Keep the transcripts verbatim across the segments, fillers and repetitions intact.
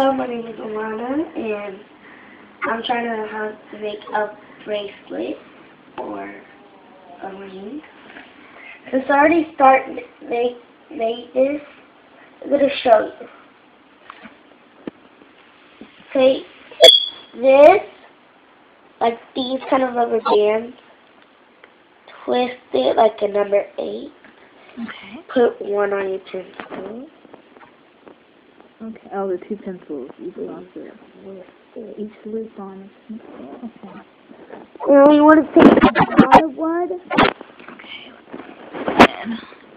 Hello, my name is Alana, and I'm trying to learn how to make a bracelet or a ring. To start, start make make this. I'm gonna show you. Take this, like these kind of rubber bands, twist it like a number eight. Okay. Put one on your pencil. Okay. Oh, the two pencils. Each on each loop on a pencil. Okay. Now you want to take the bottom one. Okay.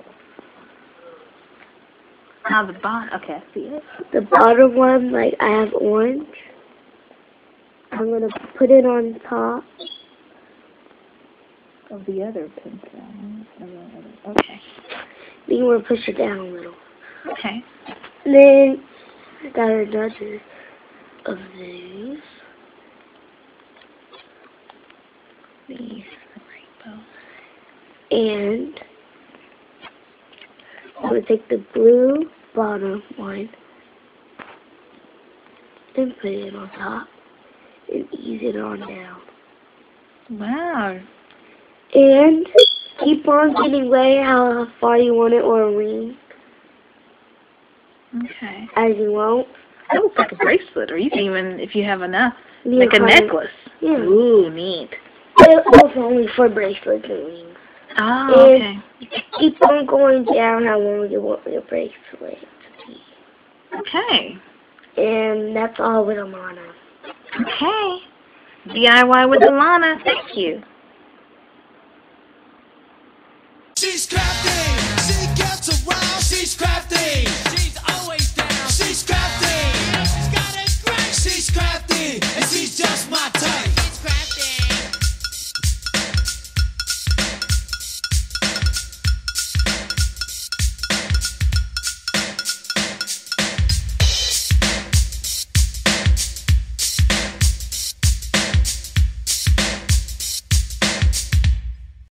Now the bottom. Okay, I see it. The bottom one, like I have orange. I'm gonna put it on top of the other pencil. Okay. Then you want to push it down a little. Okay. Then I got another of these. These rainbow. And I'm going to take the blue bottom one and put it on top and ease it on down. Wow. And keep on getting way how far you want it or a ring. Okay. As you want. That looks like a bracelet, or you can even, if you have enough, Yeah, like a kind of, necklace. Yeah. Ooh, neat. It's also only for bracelets and rings. Oh, and okay. Keep on going down how long you want your bracelet to be. Okay. And that's all with Alana. Okay. D I Y with Alana. Thank you. She's crafty.